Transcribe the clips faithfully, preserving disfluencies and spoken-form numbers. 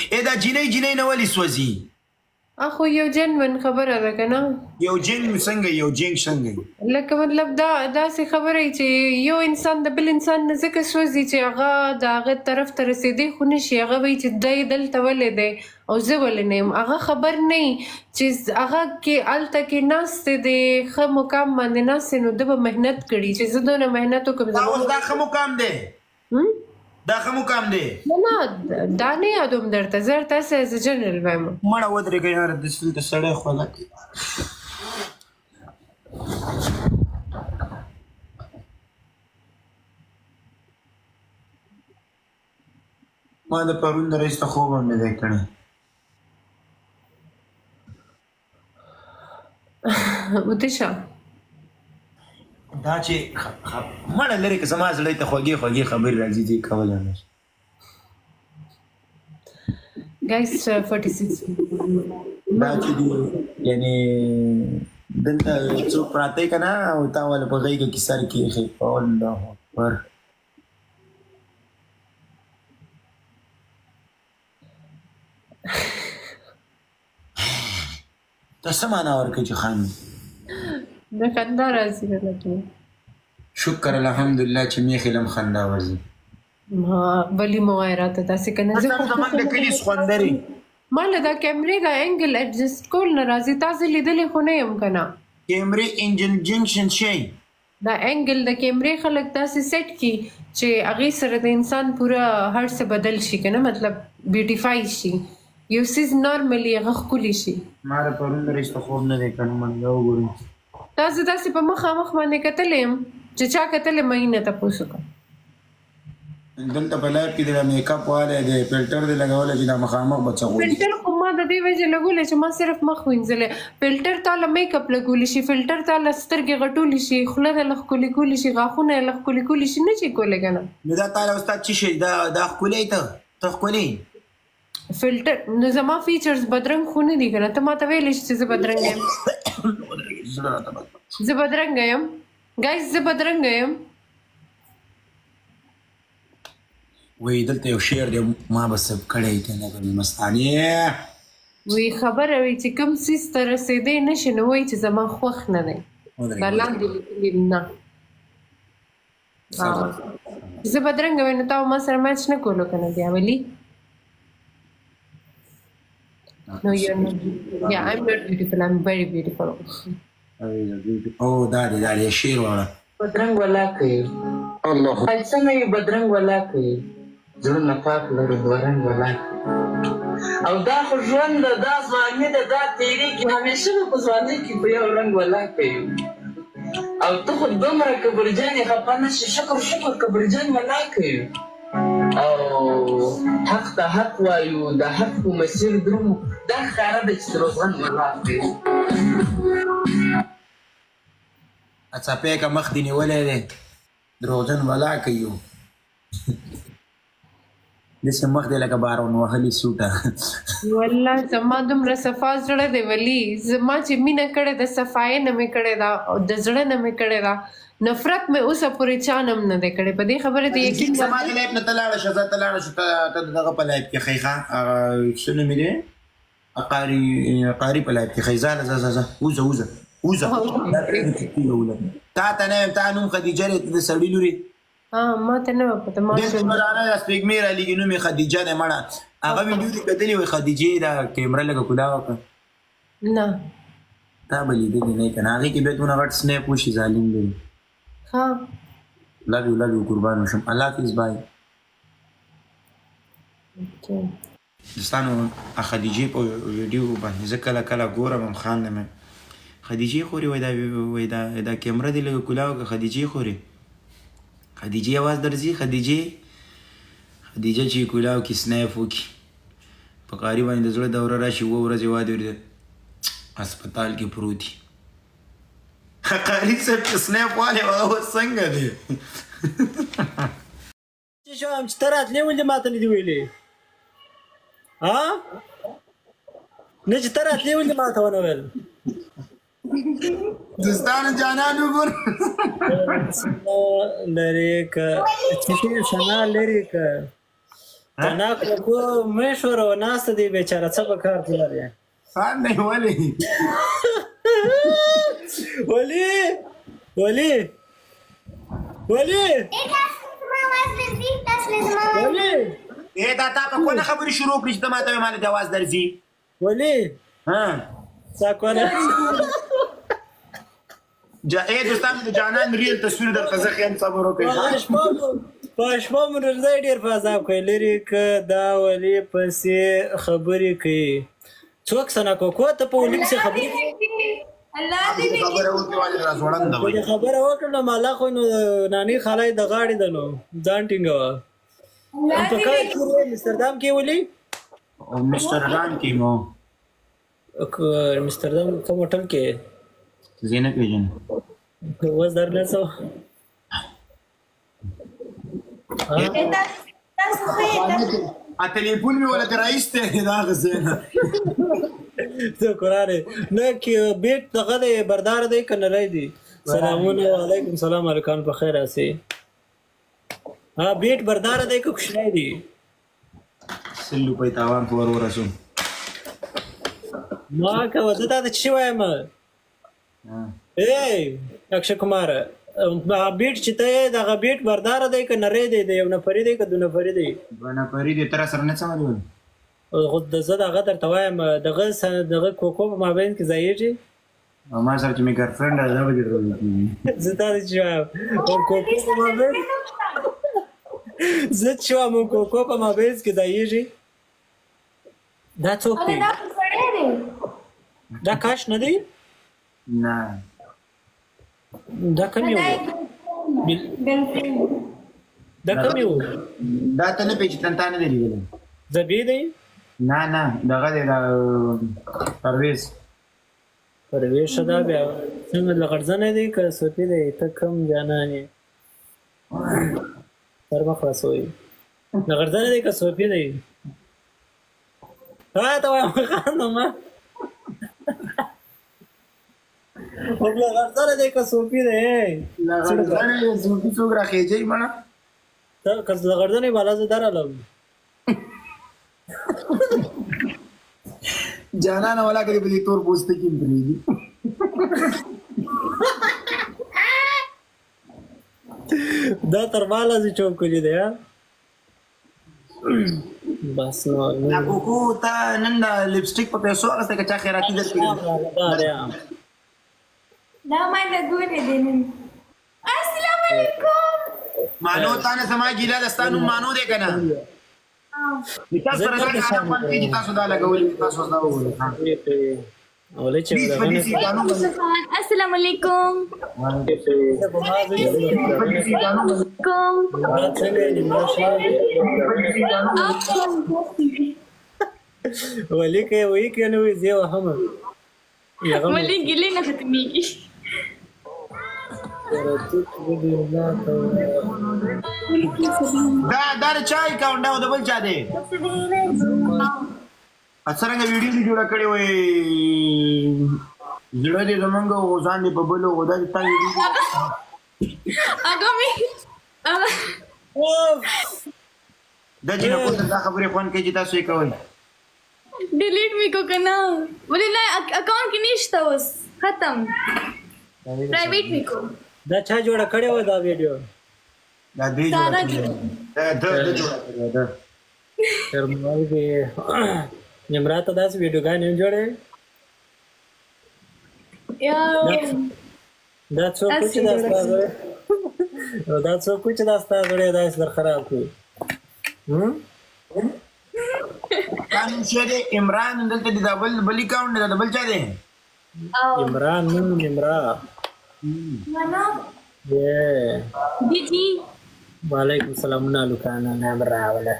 ای دا جینۍ جینۍ نه ولې سوځي اخو یو جنون خبره ده که نه یو جنګ څنګه یو جنګ څنګه لکه مطلب دا داسې خبره چې یو انسان د بل انسان نه ځکه سوځي چې هغه د هغه طرف ته رسېدی خو نه شي هغه وایي چې دی دلته ولې دی او زه ولې نه یم هغه خبر نه وي چې هغه کې هلته کې ناست دی ښه مقام باندې ناست نو ده به محنت کړي چې زه دونه محنت وکړم اوس دا ښه مقام دی دا ښه مقام دی نه نه دا نه یادوم درته زه درته هسې ایز جنرل وایم مړه ودرېږه یاره دلته سړی خوله کوي ما د پرون د رئیس ته خوب هم نه دی کړی وده شه دا چې مړه لرې که زما زړی ته خوږې خوږې خبرې راځي دې کولی نه شي guys uh, forty-six دا چې دي یعنې دلته څوک پراته که نه او تا والا په غېږه کې سر کېښی الله اکبر ته څه معنا ورکوې چې خاندې د خندا راځي راته شکر الحمدلله چې میخې لم خندا ورځي بلې مو وایه راته داسې که نه زه زموږ د کلي سخوندرې ما له دا کیمرې دا انګل اډجسټ کول نه راځي تاسې لیدلې خو نه یم که نه کیمرې انجن جنکشن شی دا انګل د کیمرې خلک داسې سیټ کي چې هغې سره د انسان پوره هر څه بدل شي که نه مطلب بیوټیفای شي یو څیز نارملي هغه ښکلي شي ما د پرون د رئیس ته خوب نه دی کړی من دا وګورئ دا زه داسې په مخامخ باندې کتلی یم چې چا کتلی ما یې نه تپوس وکړه دلته په لایف کې د میک اپ والی دی فلټر دی لګولی چې دا مخامخ به څه غواړي فلټر خو ما د دې وجې لګولی چې ما صرف مخ وینځلی فلټر تاله میک اپ لګولی شي فلټر تاله سترګې غټولی شي خوله دله ښکلي کولی شي غاښونه یې له ښکلي کولی شي نه شي کولی که نه نو دا تاله استاد څه شي دا دا ښکلی ته ته ښکلی فلټر نو زما فیچرز بدرنګ خو نه دي که نه ته ما ته ویلی شي چې زه بدرنګه یم زه بدرنګه یم ګایز زه بدرنګه یم وایي دلته یو شعر دی ما به سب کړی کنه مستانې وایي خبره وایي چې کوم څیز ته رسېدی نه شي نو وایي چې زما خوښ نه دی دا لاندې لیکلي نه زه بدرنګه وای نو تا ما سره میچ نه کولو که نه بیا ولي No, you're not beautiful. Yeah, I'm not beautiful. I'm very beautiful. Oh, دا دی دا دی شعر واړه بدرنګ ولا کوي الله څنګه یې بدرنګ ولا کوي زړونه پاک لري بدرنګ ولا او دا خو ژوند ده دا ځواني ده دا تېرېږي همیشه به په ځوانۍ کې په یو رنګ ولا کوي او ته خو دومره کبرجن یې خفه نه شي شکر شکر کبرجن ولا کوي او حق ته حق وایو د حق په مسیر درومو دا ښکاره ده چې دروغجن ولا کوي اڅاپی که مخ دې نیولی دی دروغجن ولا کوي داسې مخ دی لکه بارون وهلي سوټه والله زما دومره صفا زړه دی ولي زما چې مینه کړې ده صفایي نه مې کړې ده او د زړه نه مې کړې ده نفرت مې اوسه پورې چا نه هم نه دی کړې په دې خبره د یقین زما د لایف نه ته لاړه شه زه ته لاړه شو ته د دغه په لایف کې ښایي ښه څه نوم یې دی قاري قاري په لایف کې ښایي ځه ځه ځه وځه وځه وځه تا ته نه یم تا نوم خدیجه دی ته د سړي لورې ما ته نه وه پته ما دلته مرانه د سپېږمۍ رالیږي نوم یې خدیجه دی مړه هغه ویډیو دې کتلې وایي خدیجې دا کیمره لږه کولا وکړه نه تا به لیدلې نه که نه هغې کې بیا دونه غټ سنیپ وشي ظالم دی ها لو یو لو یو قربان وشم الله حافظ بای دوستانو خدیجې په ویډیو باندې زه کله کله ګورم هم خاندم خدیجې خوري وایي دا وایي دا دا کیمره دې لږه کولا وکړه خدیجې خوري خدیجې اواز درځي خدیجې خدیجه چې کولا وکړي سنیپ وکړي په قاري باندې د زړه دوره راشي اووه ورځې واده ورته هسپتال کې پروت وي قاري صاحب چې سنیپ والی هغه اوس څنګه دی چې شوم چې ته راتلې ولې ما ته نه دي ویلې ها نه چې ته راتلې ولې ما ته ونه ویل دوستانو جانان وګور لرې که چې شنا لرې که تناک کو مشور او ناس دی بیچاره څه په کار کې لري خان نه ولي ولی ولی ولی ولی اے دا تا په کومه خبرې شروع کړې چې ته ماته وایې مال د اواز درځي ولی ها څه کوله جا اے دوستان د جانان ریل تصویر درته زه خیم صبر وکړئ په شپه مو رضای ډېر په عذاب کوي لري که دا ولي پسې خبرې کوي څوک سنا کوکو ته په ولي پسې خبرې کوي الله دې خبره وکړي والي را ځوړنده وي خبره وکړه نو مالا خو نو نانی خالای د غاړې د نو ځان ټینګوه په کله کې امستردام کې ولي امستردام کې مو امستردام کوم هوټل کې زینه پیژن وز درنه سو ا ټلیفون مې ولا درایسته دا غزنه ته قرانه نه کې بیت دغه بردار دی کنه راي دي سلامون علیکم سلام علیکم په خیر اسي ها بیت بردار دی کو خوشنه دي سلو په تاوان په ور ورسو ما کا ودا د چی وایم اے اکشر کمار بیٹ چې ته دغه بیٹ بردار دی که نری دی د یو نفري دی که دو نفري دی دوه نفري دی تر سره نه څه ولول خو زه دغه درته وایم دغه دغه کوکو په مابین کې ځایږي او ما سره چې مې ګرفرنډ ده دا به دې ډول کېږي زه تا دې چې وایم او کوکو په مابین زه چې وایم کوکو په مابین کې ځایږي دا څوک دی دا کاش نه دی نه دا کوم یو دا کوم یو دا ته نه پیژنې ته نه دی ویل زبی دی نه نه دغه دی پرویز پرویز شدا بیا څنګه لغړځنه دی که سوتی دی ته کم جانانې تر مخ راسوي لغړځنه دی که سوتی دی ها ته وایم خان نو ما او لغړځنه دی که سوتی دی لغړځنه دی سوتی څوک راخېجي مړه ته که لغړځنه بالا زه درالم جانانه ولا کړي په دې تور پوسټ کې پریږي دا تر مالا زی چوب کړی دی بس نو لا کوکو تا نن لپسټیک په پیسو هغه څه چا خیراتي درکړي دا ما د ګورې دي نن السلام علیکم مانو تا نه سما ګیلا دستانو مانو دې کنه تاسو سره څنګه انا پات کې تاسو دا لګولې تاسو دا وګورئ اولې چې السلام علیکم ولې کې وې کې نو زه وهم ولې ګلې نه ختمېږي دا دا چای کاونډ او دبل چا دی اڅرنګ ویډیو دی جوړ کړی وای زړه دې زمونږ غوځان دی په بلو غوډا دې تا ویډیو هغه می دا چې نو دا خبرې فون کې چې تاسو یې کوئ ډیلیټ می کو کنه ولې نه اکاونټ کې نشته اوس ختم پرایویټ می کو دا چا جوړ کړی و دا ویډیو دا دې جوړ کړی دا د جوړ کړی دا ترمنال کې نمرات داس ویډیوګان نه جوړې یا دا څو کچ داستا دا څو کچ داستا غړې دا سر خراب کړ هم قانون شه عمران دلته د بل بل اکاونټ د بل چا دی عمران نن عمران مانا ये जी जी वालेकुम सलाम ना लुकाना नाम रावला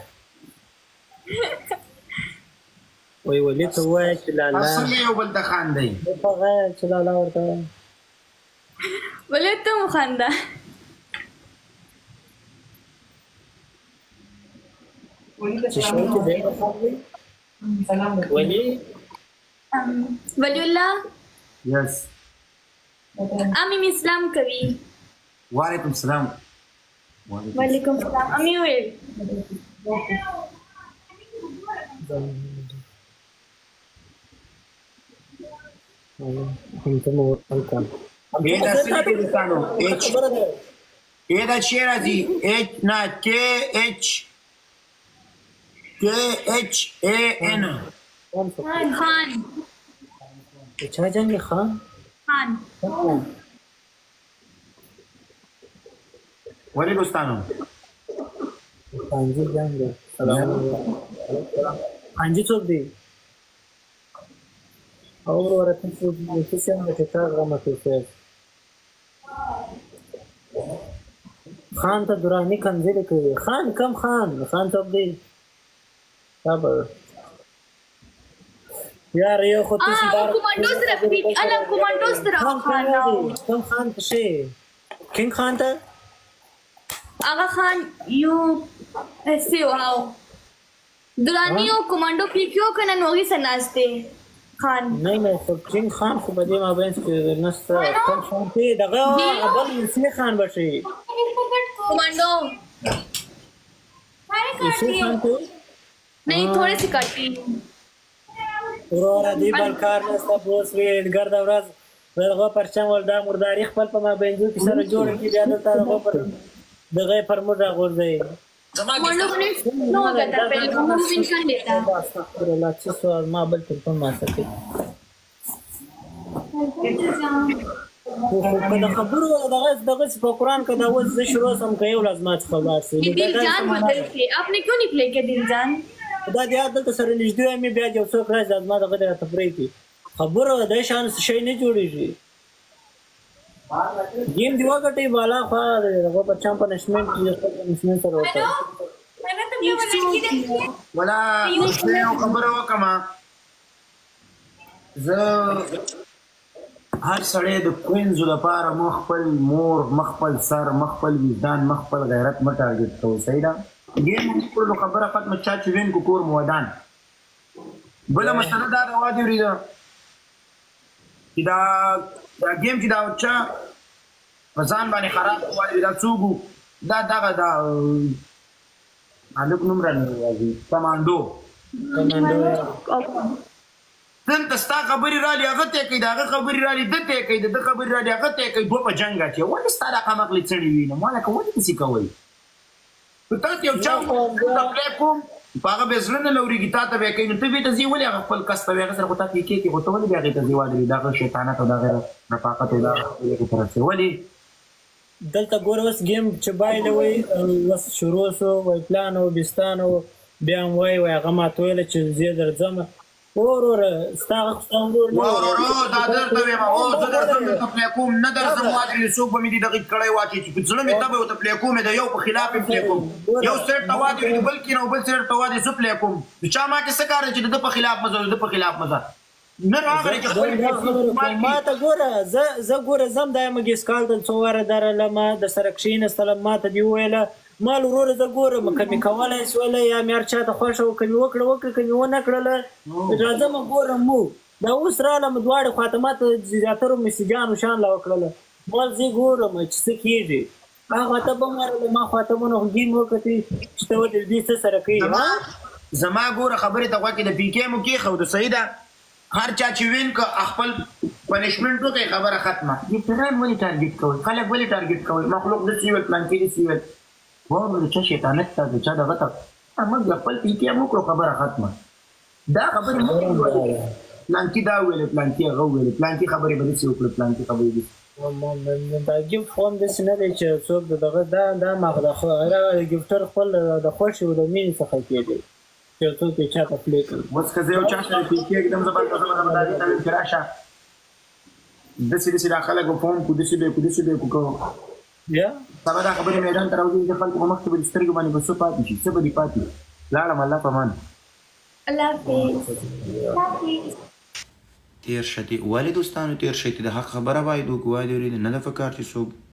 वही वली तो हुआ है चलाला اصل یو بل د خان دی په غا چلالا ورته ولې ته مخانده چې شو کې دی ولی ولی الله یس امی اسلام کوي وعلیکم السلام وعلیکم السلام امی ویل دا څه دي دوستانو ایچ ای دا چې راځي ایچ نه کې ایچ کې ایچ ای ان خان چا جنگ خان خان ولې دوستانو خانجي جنگ سلام خانجي څوک دی اور ورته څه څه څنګه چې تا غوښمه کوي خان ته درانی کنځلې کوي خان کم خان خان څوک دی صبر یار یو خو تاسو اه کومانډو سره پیټ انا کومانډو سره خان کم خان ته شي کینګ خان ته هغه خان یو ایسه واو درانی او کومانډو پیکیو کنه نوغي سناسته خان نه نه خو کینګ خان خو په دې مابین کې نشته کم خان ته دغه بل انسان خان بشي کومانډو انسان خان ته नहीं थोड़ी सी काटी ورور دی بل کار نسته بوس وی ګرد ورځ دغه پرچم ول دا مرداري خپل په ما بینځو کې سره جوړ کی بیا دلته دغه پر دغه پر موږ غورځي منډو باندې نو غدا په کوم مين کان لیتا استغفر الله چې سوال ما بل ټلیفون ما سکے په د خبرو دغه دغه په قران کې دا وځ شروع سم کوي ولازمات خبر سي دل جان بدل के आपने क्यों नहीं प्ले किया दिल जान دا د یاد دلته سره نږدې مې بیا یو څوک راځي د ما دغه د تفریح کی خبره د شان شي نه جوړیږي گیم دی وګټي بالا خو دغه بچا پنشمنت یې پنشمنت سره وکړه ولا یو خبره وکما زه هر سړی د کوینزو لپاره مخفل مور مخفل سر مخفل وجدان مخفل غیرت مټارګټ کوي صحیح ده گیم کولو خبره ختمه چا چې وین کو کور مودان بل مسله دا دا وادي وريده چې دا دا گیم چې دا چا ځان باندې خراب وایي دا څوګو دا دغه دا الک نوم راځي کمانډو کمانډو څنګه ستا خبري را لې هغه ته کوي دا هغه خبري را لې دته کوي د خبري را لې هغه ته کوي دوه په جنگ اچي ولې ستا دا قمق لڅړي وینم مالا کوم څه کوي ته یو چا د پلی کوم هغه به زړه نه لوري تا ته به کوي نو ته به ته زی ولې هغه خپل کس ته هغه سره کوته کې کې کوته ولې هغه ته زی وادي دا شیطانت او دا غیر نفاقت او دا کې طرف څه ولې دلته ګور وس گیم چې باید وای وس شروع سو وای پلان او بستان او بیا وای وای هغه ماتول چې زی درځم اور اور ستاغه څنګه اور اور دا درته وایم او زه درته ته پلی کوم نه درځم واجب څوک به مې دغه کړای واچي چې څلور مې تبه ته پلی کوم دا یو په خلاف پلی کوم یو سیټ توادي بلکې نو بل سیټ توادي سو پلی کوم چا ما کې څه کار چې د په خلاف مزه د په خلاف مزه نه راغلی چې ما ته ګوره زه زه ګوره زم دا مګیس کال د څواره درلم د سرکشین سلام ما ته دی ویله مال ورور زه ګورم کمی کولای سولې یا مې هر چاته خوښه او کمی وکړه وکړه کمی ونه کړله راځم ګورم مو دا اوس رالم دواړه خاتمات زیاترو میسجانو شان لا وکړله مال زه ګورم چې څه کېږي هغه ته به مارله ما خاتمونه گیم وکړي چې ته ودې دې څه سره کوي زما ګوره خبرې ته غوږ د پی کې مو کې خو د سیده هر چا چې وین کو خپل پنشمنت وکړي خبره ختمه دې پران ولې ټارګټ کوي خلک ولې ټارګټ کوي مخلوق د سیول پلان کې سیول وو چې شیطانت ته چا دغه ته موږ خپل پی کې مو کړو خبره ختمه دا خبره مو پلان کې دا ویل پلان کې هغه ویل پلان کې خبرې به څه وکړو پلان کې خبرې دا ګیفټ فون د سینه دی چې څوک دغه دا دا مغله خو هغه ګیفټر خپل د خوښ او د مینې څخه کېږي چې څوک یې چا ته پلی کوي اوس که زه یو چا سره پی کې एकदम زبردست خبرداري تعلیم کې راشه داسې داسې دا خلک به فون کو داسې به کو داسې به کو یا سبا دا خبرې میدان ته راوځي چې خلکو په مخ کې به د سترګو باندې به څه پاتې شي څه به دې پاتې لاړم الله په امان الله حافظ تیر شتي ولې دوستانو تیر شتي د حق خبره باید وکړو وایي نه د فکر چې څوک